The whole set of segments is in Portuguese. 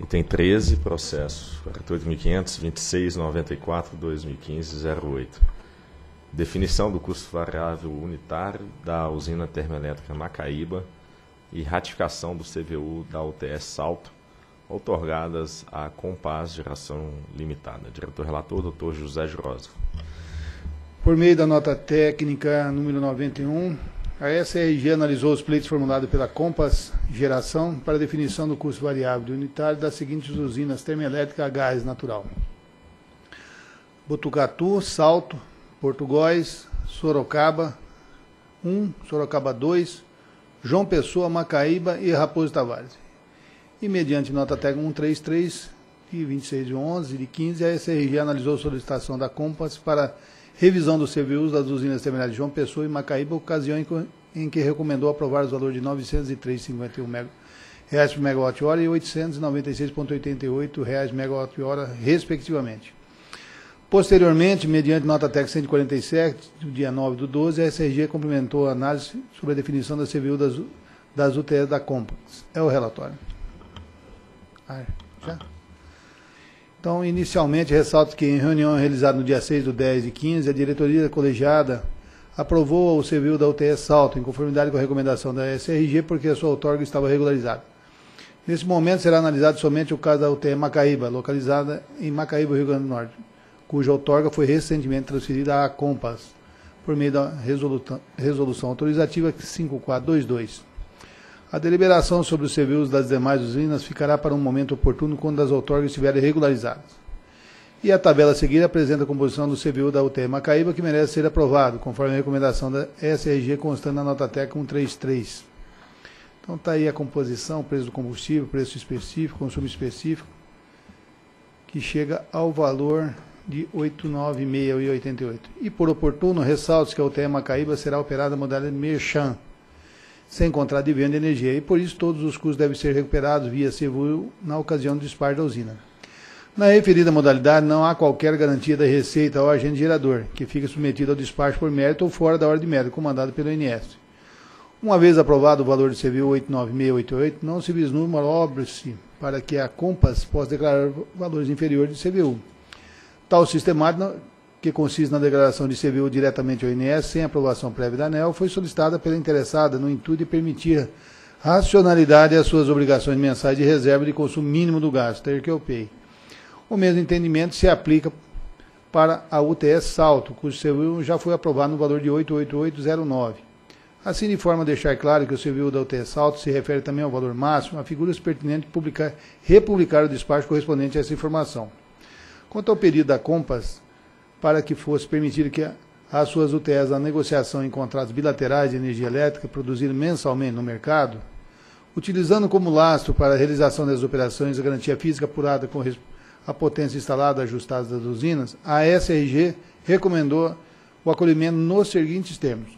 Item 13, processo 48.500.2694/2015-08. Definição do custo variável unitário da usina termoelétrica Macaíba e ratificação do CVU da UTS Salto, outorgadas à Compass Geração Limitada. Diretor-relator, Dr. José Jurosa. Por meio da nota técnica número 91, a SRG analisou os pleitos formulados pela Compass Geração para definição do custo variável unitário das seguintes usinas termoelétricas a gás natural: Botucatu, Salto, Porto Góis, Sorocaba 1, Sorocaba 2, João Pessoa, Macaíba e Raposo Tavares. E mediante nota técnica 133, de 26/11/15, a SRG analisou a solicitação da Compass para revisão dos CVUs das usinas terminais de João Pessoa e Macaíba, ocasião em que recomendou aprovar os valores de R$ 903,51 por megawatt-hora e R$ 896,88 por megawatt-hora, respectivamente. Posteriormente, mediante nota técnica 147, do dia 9/12, a SRG complementou a análise sobre a definição da CVU das UTS da Compass. É o relatório. Já? Então, inicialmente, ressalto que em reunião realizada no dia 6/10/15, a diretoria colegiada aprovou o CVU da UTS Salto, em conformidade com a recomendação da SRG, porque a sua outorga estava regularizada. Nesse momento, será analisado somente o caso da UTS Macaíba, localizada em Macaíba, Rio Grande do Norte, cuja outorga foi recentemente transferida à Compass, por meio da resolução autorizativa 5422. A deliberação sobre os CVUs das demais usinas ficará para um momento oportuno quando as outorgas estiverem regularizadas. E a tabela a seguir apresenta a composição do CVU da UTS Macaíba, que merece ser aprovado, conforme a recomendação da SRG constando na nota técnica 133. Então está aí a composição, preço do combustível, preço específico, consumo específico, que chega ao valor de R$ 896,88. E por oportuno, ressalto que a UTS Macaíba será operada na modalidade Merchan, sem contrato de venda de energia, e por isso todos os custos devem ser recuperados via CVU na ocasião do despacho da usina. Na referida modalidade, não há qualquer garantia da receita ao agente gerador, que fica submetido ao despacho por mérito ou fora da ordem de mérito, comandado pelo INS. Uma vez aprovado o valor de CVU 89688, não se vislumbra obra-se para que a Compass possa declarar valores inferiores de CVU. Tal sistemática, que consiste na declaração de CVU diretamente ao INS, sem aprovação prévia da ANEEL, foi solicitada pela interessada no intuito de permitir racionalidade às suas obrigações mensais de reserva de consumo mínimo do gás, take-or-pay. O mesmo entendimento se aplica para a UTS Salto, cujo CVU já foi aprovado no valor de 88809. Assim, de forma a deixar claro que o CVU da UTS Salto se refere também ao valor máximo, a figura pertinente republicar o despacho correspondente a essa informação. Quanto ao pedido da Compass, para que fosse permitido que as suas UTS a negociação em contratos bilaterais de energia elétrica produzidos mensalmente no mercado, utilizando como lastro para a realização das operações a garantia física apurada com a potência instalada ajustada das usinas, a SRG recomendou o acolhimento nos seguintes termos.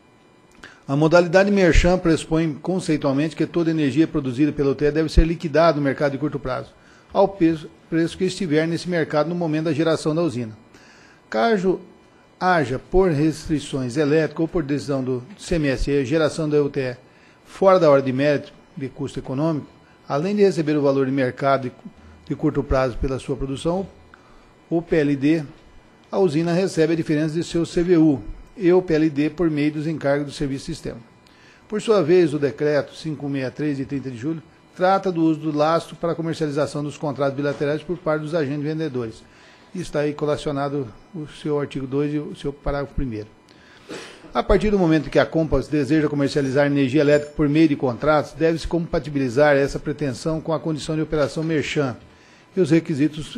A modalidade Merchan pressupõe conceitualmente que toda energia produzida pela UTS deve ser liquidada no mercado de curto prazo, ao preço que estiver nesse mercado no momento da geração da usina. Caso haja, por restrições elétricas ou por decisão do CMSE, geração da UTE fora da ordem de mérito de custo econômico, além de receber o valor de mercado de curto prazo pela sua produção, o PLD, a usina recebe a diferença de seu CVU e o PLD por meio dos encargos do serviço sistema. Por sua vez, o decreto 563 de 30 de julho trata do uso do lastro para a comercialização dos contratos bilaterais por parte dos agentes vendedores. Está aí colacionado o seu artigo 2 e o seu parágrafo 1º. A partir do momento que a Compass deseja comercializar energia elétrica por meio de contratos, deve-se compatibilizar essa pretensão com a condição de operação Merchan e os requisitos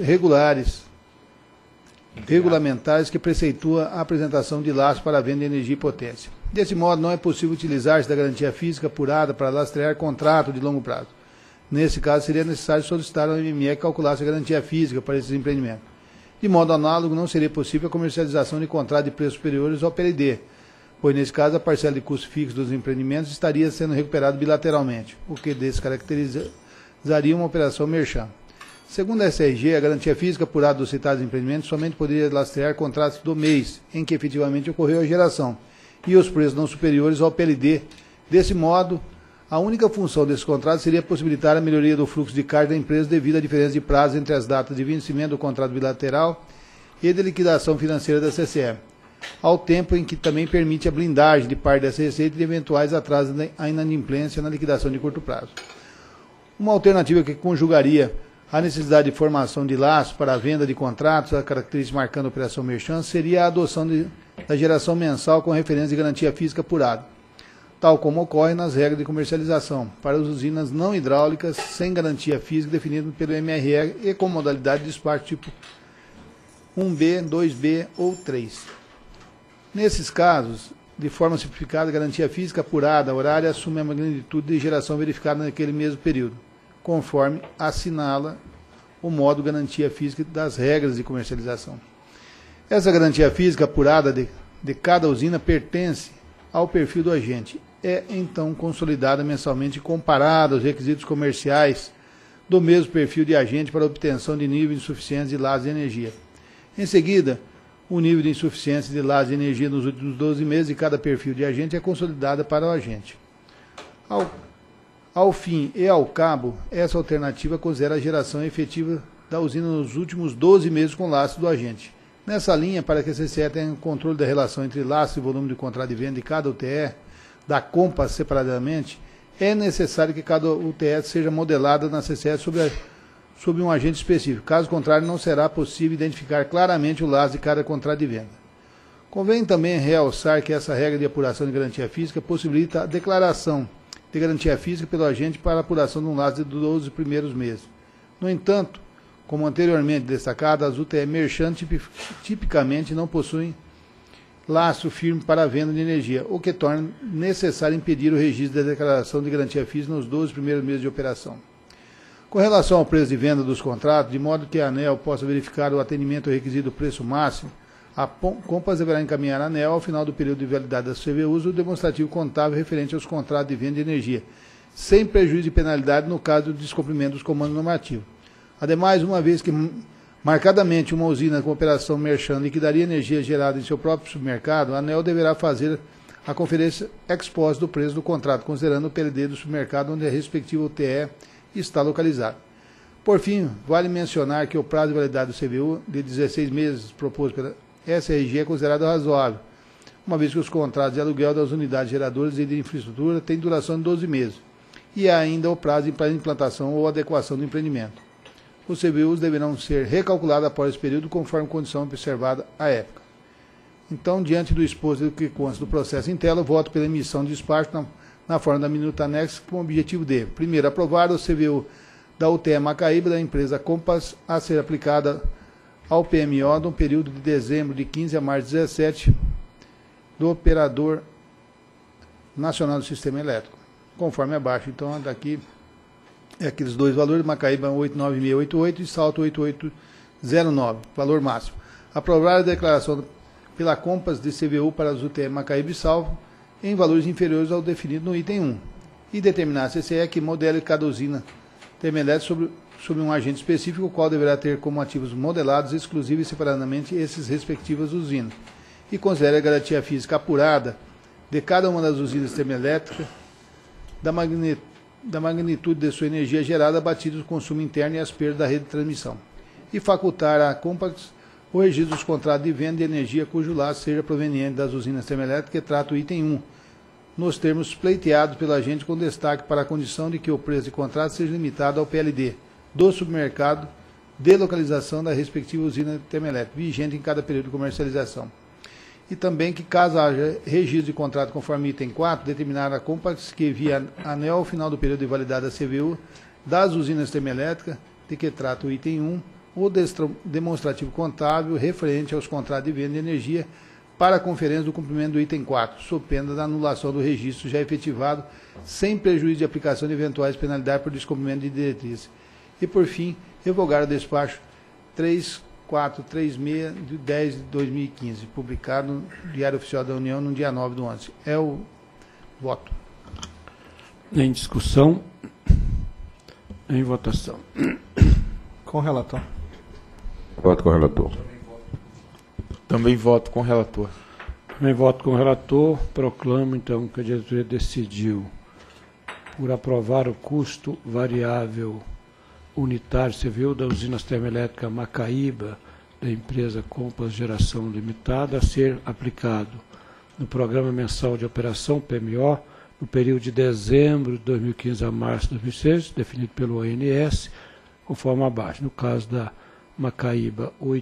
regulamentares que preceitua a apresentação de lastro para a venda de energia e potência. Desse modo, não é possível utilizar-se da garantia física apurada para lastrear contrato de longo prazo. Nesse caso, seria necessário solicitar ao MME que calculasse a garantia física para esses empreendimentos. De modo análogo, não seria possível a comercialização de contratos de preços superiores ao PLD, pois nesse caso a parcela de custo fixo dos empreendimentos estaria sendo recuperada bilateralmente, o que descaracterizaria uma operação Merchan. Segundo a SRG, a garantia física apurada dos citados empreendimentos somente poderia lastrear contratos do mês em que efetivamente ocorreu a geração, e os preços não superiores ao PLD. Desse modo, A única função desse contrato seria possibilitar a melhoria do fluxo de caixa da empresa devido à diferença de prazo entre as datas de vencimento do contrato bilateral e de liquidação financeira da CCE, ao tempo em que também permite a blindagem de parte dessa receita de eventuais atrasos à inadimplência na liquidação de curto prazo. Uma alternativa que conjugaria a necessidade de formação de laços para a venda de contratos, a característica marcando a operação merchan, seria a adoção da geração mensal com referência de garantia física apurada, tal como ocorre nas regras de comercialização, para as usinas não hidráulicas sem garantia física definida pelo MRE e com modalidade de despacho tipo 1B, 2B ou 3. Nesses casos, de forma simplificada, a garantia física apurada horária assume a magnitude de geração verificada naquele mesmo período, conforme assinala o modo garantia física das regras de comercialização. Essa garantia física apurada de cada usina pertence ao perfil do agente. É, então, consolidada mensalmente e comparada aos requisitos comerciais do mesmo perfil de agente para obtenção de níveis insuficientes de laços de energia. Em seguida, o nível de insuficiência de laços de energia nos últimos 12 meses de cada perfil de agente é consolidada para o agente. Ao fim e ao cabo, essa alternativa considera a geração efetiva da usina nos últimos 12 meses com laços do agente. Nessa linha, para que a CCE tenha controle da relação entre laços e volume de contrato de venda de cada UTE, da Compass separadamente, é necessário que cada UTE seja modelada na CCE sob um agente específico. Caso contrário, não será possível identificar claramente o laço de cada contrato de venda. Convém também realçar que essa regra de apuração de garantia física possibilita a declaração de garantia física pelo agente para a apuração de um laço de 12 primeiros meses. No entanto, como anteriormente destacado, as UTE merchant tipicamente não possuem laço firme para a venda de energia, o que torna necessário impedir o registro da declaração de garantia física nos 12 primeiros meses de operação. Com relação ao preço de venda dos contratos, de modo que a ANEEL possa verificar o atendimento ao requisito do preço máximo, a Compass deverá encaminhar à ANEEL, ao final do período de validade das CVUs, o demonstrativo contábil referente aos contratos de venda de energia, sem prejuízo de penalidade no caso do descumprimento dos comandos normativos. Ademais, uma vez que marcadamente uma usina com operação merchan liquidaria energia gerada em seu próprio supermercado, a ANEEL deverá fazer a conferência ex post do preço do contrato, considerando o PLD do supermercado onde a respectiva UTE está localizado. Por fim, vale mencionar que o prazo de validade do CVU de 16 meses proposto pela SRG é considerado razoável, uma vez que os contratos de aluguel das unidades geradoras e de infraestrutura têm duração de 12 meses, e há ainda o prazo para implantação ou adequação do empreendimento. Os CVUs deverão ser recalculados após esse período, conforme condição observada à época. Então, diante do exposto que consta do processo em tela, eu voto pela emissão de despacho na forma da minuta anexa, com o objetivo de, primeiro, aprovar o CVU da UTE Macaíba da empresa Compass a ser aplicada ao PMO no período de dezembro de 15 a março de 17 do Operador Nacional do Sistema Elétrico, conforme abaixo. Então, daqui é aqueles dois valores, Macaíba 89688 e Salto 8809, valor máximo. Aprovar a declaração pela Compass de CVU para as UTE Macaíba e Salvo em valores inferiores ao definido no item 1, e determinar a CCE que modele cada usina termoelétrica sobre um agente específico, o qual deverá ter como ativos modelados exclusivos e separadamente esses respectivas usinas, e considere a garantia física apurada de cada uma das usinas termoelétricas da magnitude de sua energia gerada abatido do consumo interno e as perdas da rede de transmissão, e facultar à Compass o registro dos contratos de venda de energia cujo laço seja proveniente das usinas termoelétricas que trata o item 1, nos termos pleiteados pelo agente, com destaque para a condição de que o preço de contrato seja limitado ao PLD do supermercado de localização da respectiva usina termoelétrica, vigente em cada período de comercialização. E também que, caso haja registro de contrato conforme item 4, determinar a Compass que, via ANEEL, ao final do período de validade da CVU, das usinas termoelétricas, de que trata o item 1, o demonstrativo contábil referente aos contratos de venda de energia para a conferência do cumprimento do item 4, sob pena da anulação do registro já efetivado, sem prejuízo de aplicação de eventuais penalidades por descumprimento de diretrizes. E, por fim, revogar o despacho 3436 de 10 de 2015, publicado no Diário Oficial da União no dia 9 do 11. É o voto. Em discussão, em votação. Com o relator. Voto com o relator. Também voto com o relator. Também voto com o relator. Proclamo, então, que a diretoria decidiu por aprovar o custo variável unitário civil da usina termoelétrica Macaíba, da empresa Compass Geração Limitada, a ser aplicado no Programa Mensal de Operação, PMO, no período de dezembro de 2015 a março de 2016, definido pelo ONS, conforme abaixo. No caso da Macaíba, R$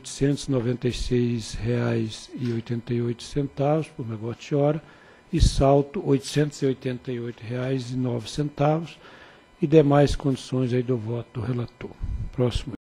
896,88 por megawatt-hora e Salto, R$ 888,09, e demais condições aí do voto do relator. Próximo.